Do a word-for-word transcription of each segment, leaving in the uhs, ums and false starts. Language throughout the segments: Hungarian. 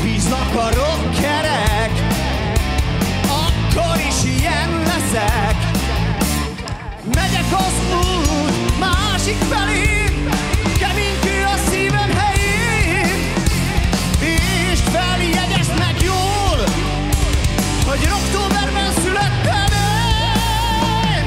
bíznak a rockerek, akkor is ilyen leszek. Megyek az út másik felé, kemény kő a szívem helyén. És feljegyezd meg jól, hogy októberben születtem én.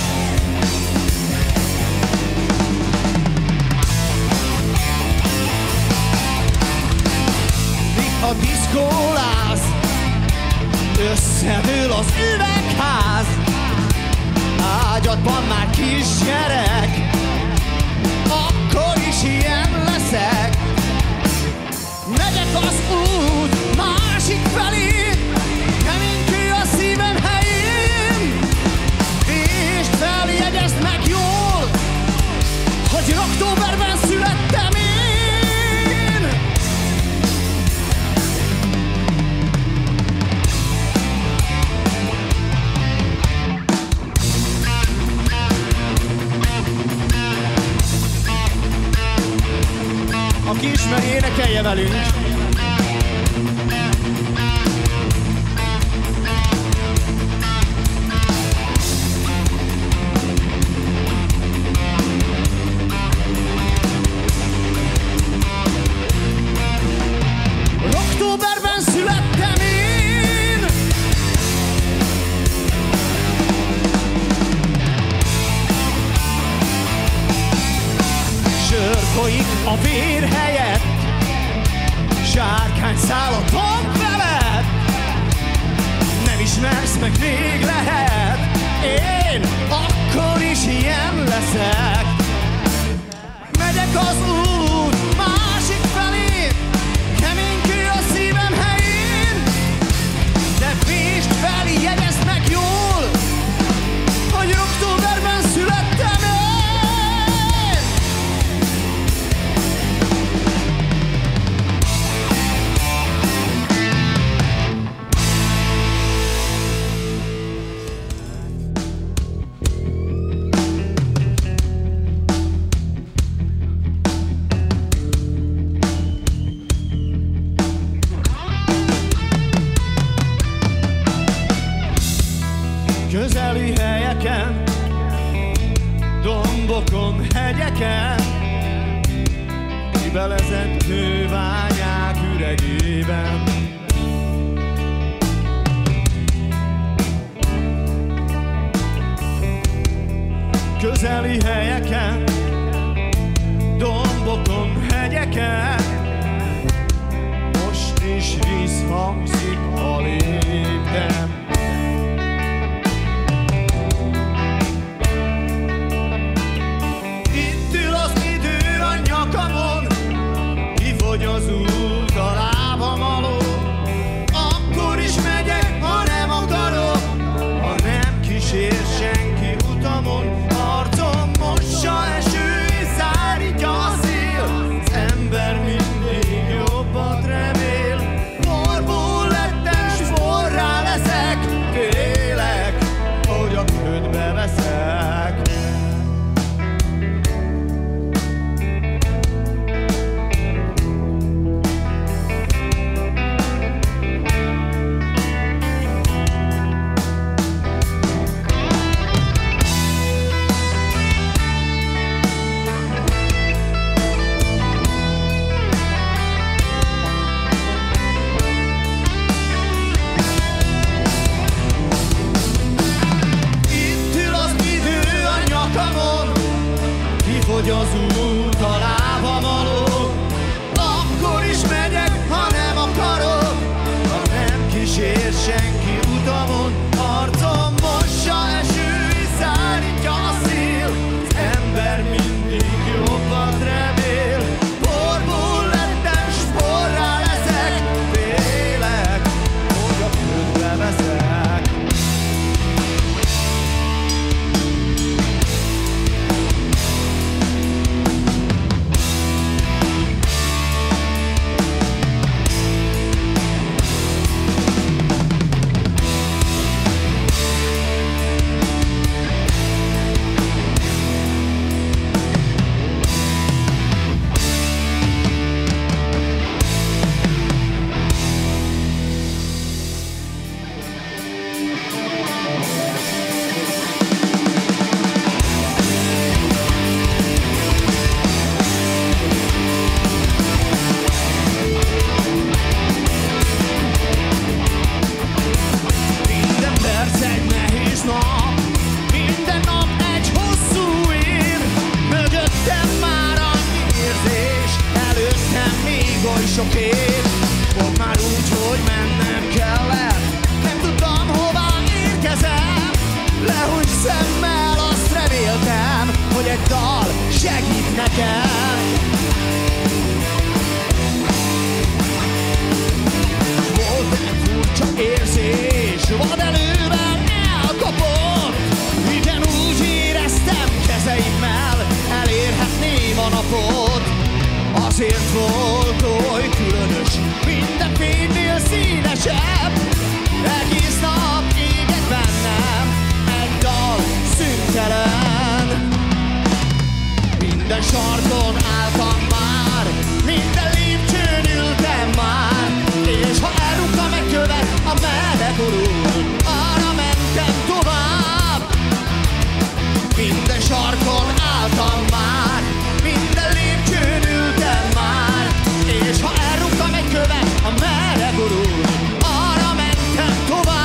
Míg a diszkó láz, összedől az üvegház, ágyadban már kisgyerek, akkor is ilyen leszek. Megyek az út másik felé, kemény kő a szívem helyén. És feljegyezd meg jól, hogy októberben születtem én. Aki ismeri, énekelje velünk! Októberben születtem én! Sör folyik a vér helyett, sárkány száll a tomb felett. Nem ismersz meg, még lehet, én akkor is ilyen leszek. Megyek az út másik felé, kemény kő a szívem helyén. De vésd fel, jegyezd meg jól, hogy októberben születtem én. Közeli helyeken, dombokon, hegyeken, kibelezett kőványák üregében. Közeli helyeken, dombokon, hegyeken, most is visszhangzik a léptem. Kifogy az út a lábam alól, akkor is megyek, ha nem akarok, ha nem kísér senki utamon. Arcom mossa eső és szárítja a szél, az ember mindig jobbat remél. Porból lettem, s forrá leszek, félek, hogy a ködbe veszek. oly sok év. Ott már úgy, hogy mennem kellett, nem tudtam, hová érkezem. Lehúny szemmel azt reméltem, hogy egy dal segít nekem. Volt egy furcsa érzés, vadelőben elkapott. Igen, úgy éreztem, kezeimmel elérhetném a napot. Azért volt oly különös, minden fénynél színesebb. Egész nap égett bennem egy dal szüntelen. Minden sarkon álltam már, minden lépcsőn ültem már, és ha elrúgtam egy követ, a meleg urul, arra mentem tovább. Minden sarkon álltam már, minden lépcsőn ültem már, és ha elrúgtam egy követ, a meleg urul, arra mentem tovább.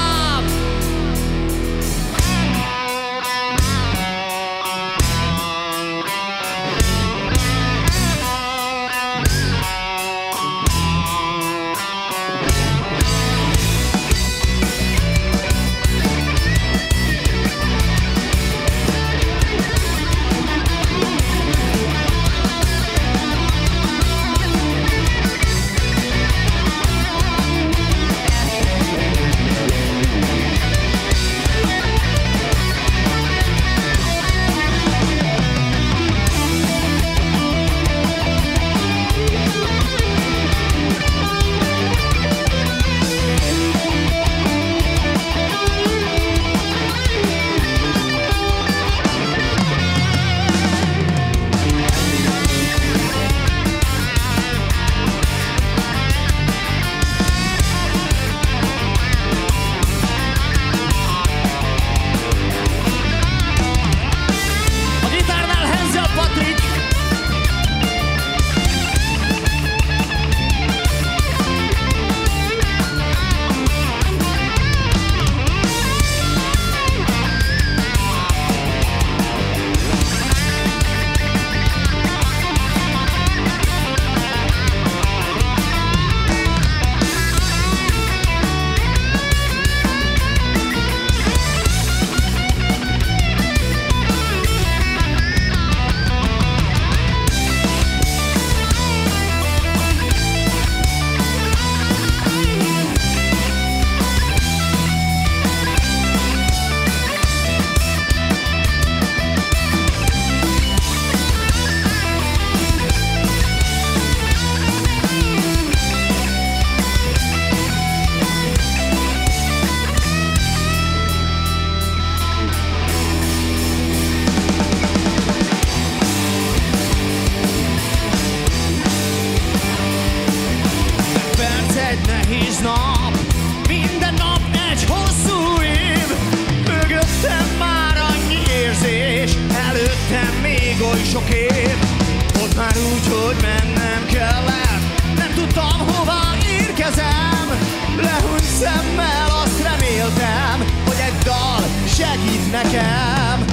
Nehéz nap, minden nap egy hosszú év. Mögöttem már annyi érzés, előttem még oly sok év. Ott már úgy, hogy mennem kellett, nem tudtam, hová érkezem. Lehúny szemmel azt reméltem, hogy egy dal segít nekem.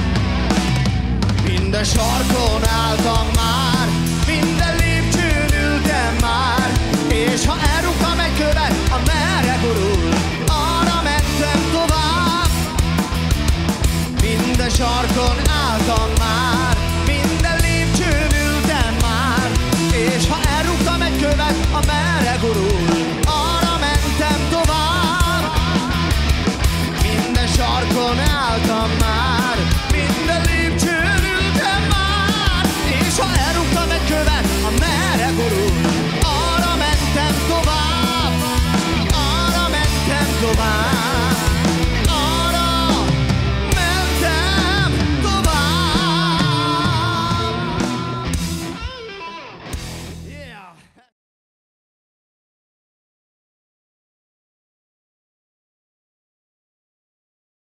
Minden sarkon álltam már, minden lépcsőn ültem már, és ha elrúgtam egy követ, a merre gurul, arra mentem tovább. Minden sarkon álltam már, minden lépcsőn ültem már, és ha elrúgtam egy követ, a merre gurul, arra mentem tovább. Minden sarkon álltam már, minden lépcsőn ültem már, és ha elrúgtam egy követ, a merre gurul, arra mentem tovább, arra mentem tovább.